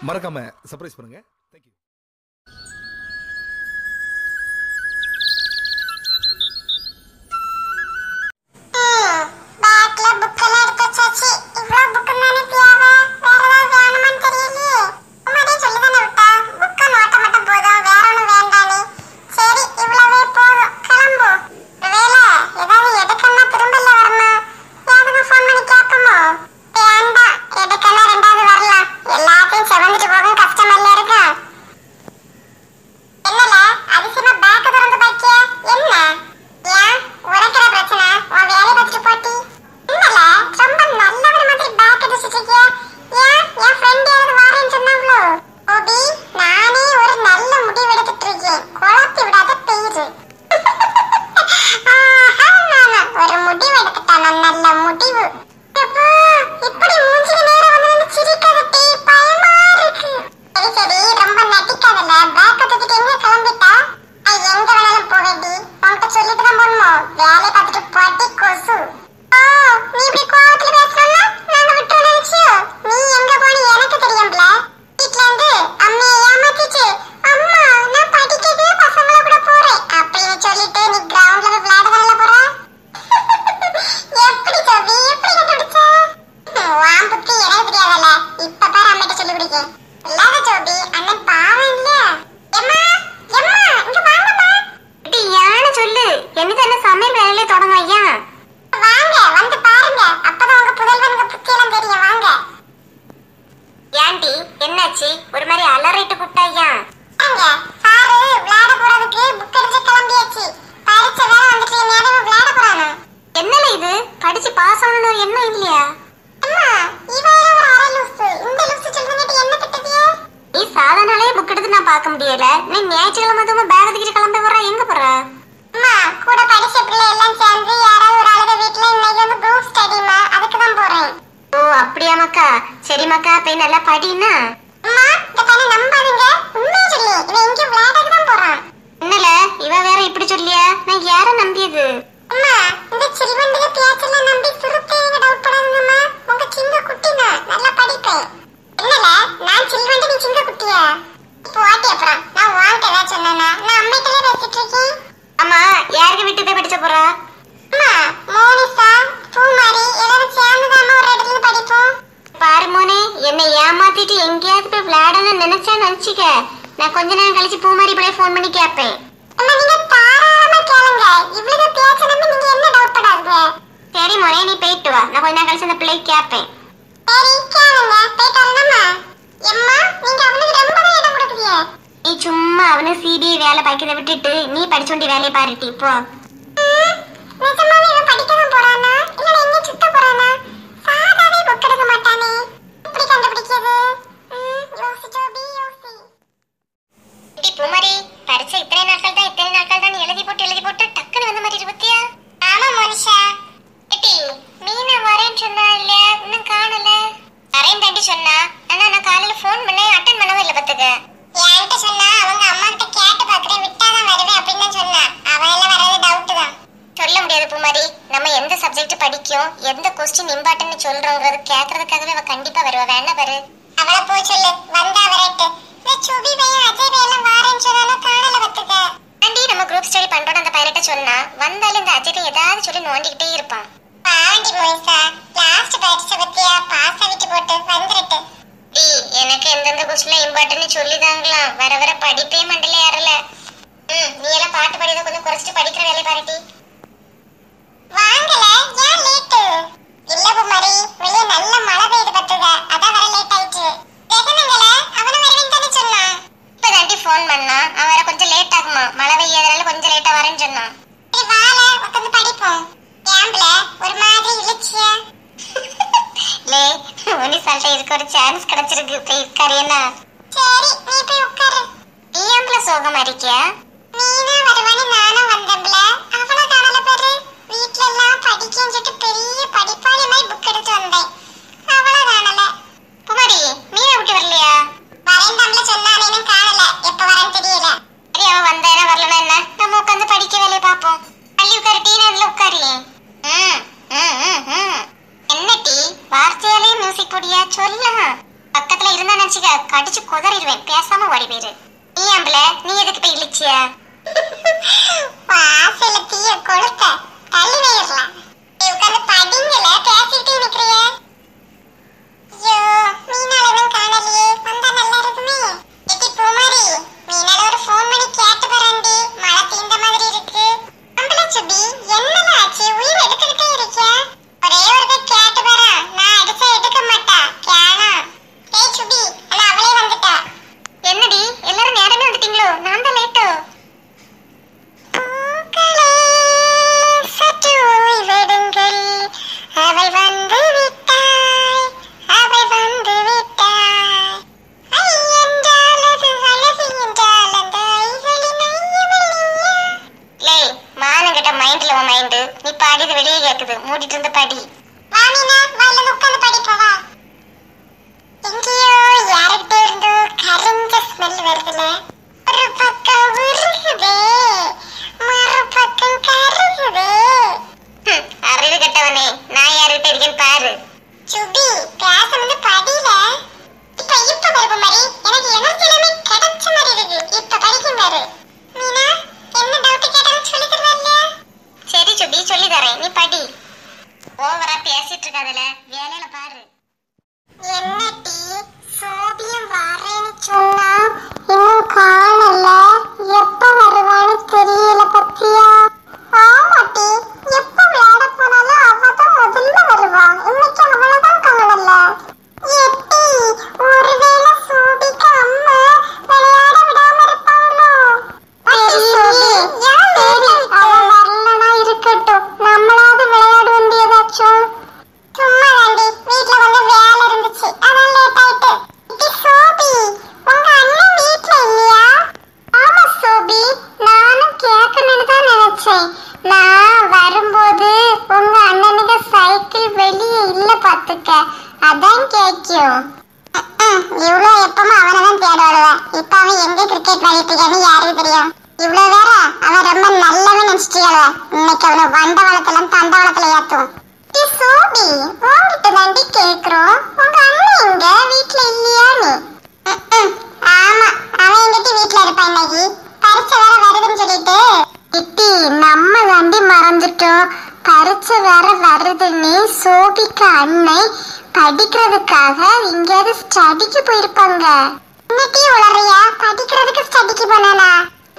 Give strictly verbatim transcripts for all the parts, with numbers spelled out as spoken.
மறக்காம சர்ப்ரைஸ் பண்ணுங்க. Thank you. வார்த்தையாலே music போடியா சொல்ல பக்கத்துல இருந்தா நினைச்சுக்க கடிச்சு குதறிடுவேன். பேசாம ஓடி போயிரு. நீ அம்பல நீ எதுக்கு போய் இழிச்சியா? வாசல தீய கொளுத்த தள்ளி வைரலாம். நீ உட்கார்ந்து படிங்கல பேசிட்டே நிக்கிறிய. ஐயோ மீனாலவும் காணலையே, வந்தா நல்லா இருக்குமே. எட்டி பூமாரி மீனால ஒரு ஃபோன் பண்ணி கேட்டு பாருண்டி. மழை தீந்த மாதிரி இருக்கு. அம்பல சுபி என்னல ஆச்சு? உயிர் எடுத்துக்கிட்டே இருக்கியா? ஒரே ஒரு கேட்டு பாரு. நான் அடிச்சா எடுக்க மாட்டா கேனா. ஏய் சுபி அண்ணா அவளே வந்துட்டா. என்னடி எல்லாரும் நேரமே வந்துட்டீங்களோ? நான் தான் லேட்டோ. பூக்களே சற்று ஓய்வெடுங்கள், அவள் வந்து விட்டாய், அவள் வந்து விட்டாய். ஐ என்றால் அது அழகு என்றால் அந்த ஐகளின் ஐயவளியா. லே மானங்கிட்ட மைண்ட்ல உன் மைண்டு. நீ பாடிது வெளியே கேக்குது. மூடிட்டு இருந்த படி. வாமினா வாயில உட்காந்து படிப்பவா. எங்கேயோ யார்கிட்ட இருந்தோ கரிஞ்ச ஸ்மெல் வருதுல. ஒரு பக்கம் உருகுதே, மறுபக்கம் கருகுதே. அறிவு கெட்டவனே, நான் யார்கிட்ட இருக்கேன்னு பாரு. சுபி பேசணும்னு படியில. இப்ப இப்ப வருவ மாதிரி எனக்கு எனர்ஜி எல்லாமே கிடைச்ச மாதிரி இருக்கு. இப்ப படிக்கும் பாரு. மீனா என்ன டவுட் கேட்டாலும் சொல்லி தருவல்ல? சரி சுபி சொல்லி தரேன், நீ படி. ஓவரா பேசிட்டு இருக்காதல, வேலையில பாரு. என்னடி சோபியம் வரேன்னு சொன்னா இன்னும் காணல. எப்ப வருவான்னு தெரியல பத்தியா? ஆமாட்டி எப்ப விளையாட போனாலும் அவதான் முதல்ல வருவா. இன்னைக்கு அவளதான் காணல. எட்டி ஒருவேளை சோபிக்கு அம்மா விளையாட விடாம இருப்பாங்களோ? சரி அவன் வரலனா இருக்கட்டும், நம்மளாவது விளையாட வேண்டியதாச்சும். சும்மா வேண்டி வீட்ல வந்து வேலை இருந்துச்சு, அதான் லேட் ஆயிட்டு. இது சோபி உங்க அண்ணன் வீட்ல இல்லையா? ஆமா சோபி, நானும் கேட்கணும்னு தான் நினைச்சேன். நான் வரும்போது உங்க அண்ணனுக்கு சைக்கிள் வெளியே இல்ல பாத்துக்க, அதான் கேக்கும். இவ்வளோ எப்பமா அவனை தான் தேட வருவேன். இப்ப அவன் எங்க கிரிக்கெட் விளையாட்டு இருக்கான்னு யாருக்கு தெரியும்? இவ்வளவு வேற அவன் ரொம்ப நல்லவன் நினைச்சிட்டியாள. இன்னைக்கு அவனை வண்டவாளத்துல தண்டவாளத்துல ஏத்தும். சோபி உங்ககிட்ட தாண்டி கேக்குறோம், உங்க அண்ணன் எங்க வீட்ல இல்லையான்னு. ஆமா அவன் எங்கிட்ட வீட்ல இருப்பான். இன்னைக்கு பரிச்சை வேற வருதுன்னு சொல்லிட்டு இட்டி நம்ம தாண்டி மறந்துட்டோம். பரிச்சை வேற வருதுன்னு சோபிக்கு அண்ணன் படிக்கிறதுக்காக எங்கேயாவது ஸ்டடிக்கு போயிருப்பாங்க. இன்னைக்கு உளறியா? படிக்கிறதுக்கு ஸ்டடிக்கு போனானா?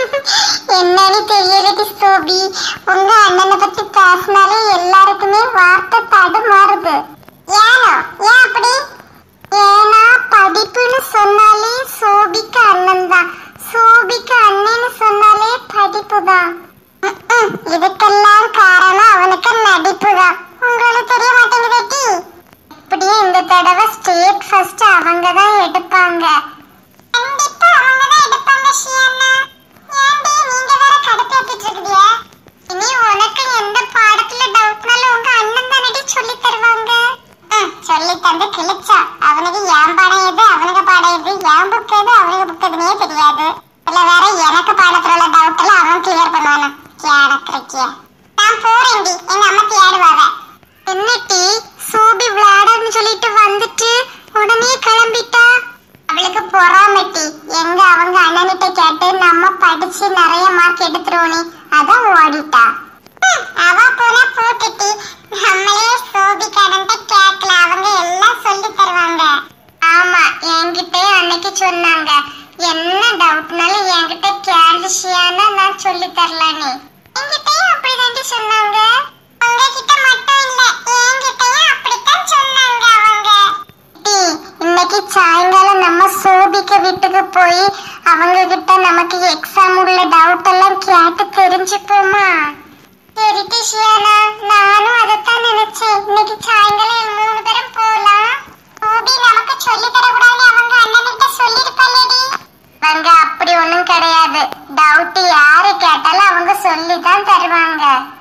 என்னன்னு தெரியலடி சோபி. உங்க அண்ணனை பத்தி பேசினாலே எல்லாருக்குமே வார்த்தை தடுமாறுது. ஏனோ ஏன் அப்படி? ஏன்னா படிப்புன்னு சொன்னாலே சோபிக்கு அண்ணன் தான், சோபிக்கு அண்ணன்னு சொன்னாலே படிப்பு தான். இதுக்கெல்லாம் காரணம் அவனுக்கு நடிப்பு தான். உங்களுக்கு தெரிய மாட்டேங்குது. இப்படியே இந்த தடவை ஸ்டேட் ஃபர்ஸ்ட் அவங்க தான் எடுப்பாங்க. கண்டிப்பா அவங்க தான் எடுப்பாங்க ஷியானா. ஏன்டி நீங்க வேற கடுப்பேத்திட்டு இருக்கீங்க? இனி உனக்கு எந்த பாடத்துல டவுட்னாலும் உங்க அண்ணன் தானடி சொல்லி தருவாங்க. சொல்லி தந்து கிழிச்சா. அவனுக்கு ஏன் பாடம் எது அவனுக்கு பாடம் எது, ஏன் புக் எது அவனுக்கு புக் எதுனே தெரியாது. இல்ல வேற எனக்கு பாடத்துல உள்ள டவுட் எல்லாம் அவன் கிளியர் பண்ணுவானா? கேடக்கிறிய. நான் போறேன்டி, எங்க அம்மா தேடுவாங்க. என்னட்டி சோபி விளையாடன்னு சொல்லிட்டு வந்துட்டு உடனே கிளம்பிட்டா? அவளுக்கு பொறாமட்டி. எங்க அவங்க அண்ணனிட்ட கேட்டு நம்ம படிச்சு நிறைய மார்க் எடுத்துருவோனே, அதான் ஓடிட்டா. அவ போனா போட்டுட்டி, நம்மளே சோபி கடன்ட்ட கேட்கல, அவங்க எல்லாம் சொல்லி தருவாங்க. ஆமா என்கிட்ட அன்னைக்கு சொன்னாங்க, என்ன டவுட்னாலும் என்கிட்ட கேள்விஷியானா நான் சொல்லி தரலானே. என்கிட்டயும் அப்படிதாண்டி சொன்னாங்க. உங்ககிட்ட மட்டும் இல்ல, என்கிட்டயும் அப்படித்தான் சொன்னாங்க அவங்க. இன்னைக்கு சாயங்காலம் நம்ம சோபிக்கு வீட்டுக்கு போய் அவங்க கிட்ட நமக்கு எக்ஸாம் உள்ள டவுட் எல்லாம் கேட்டு தெரிஞ்சுப்போமா? சரி ஷியானா, நானும் அதைத்தான் நினைச்சேன். இன்னைக்கு சாயங்காலம் மூணு பேரும் போலாம். சோபி நமக்கு சொல்லி தரக்கூடாதுன்னு அவங்க அண்ணன்கிட்ட சொல்லிருப்பாளேடி. அவங்க அப்படி ஒண்ணும் கிடையாது. டவுட் யாரு கேட்டாலும் அவங்க சொல்லி தான் தருவாங்க.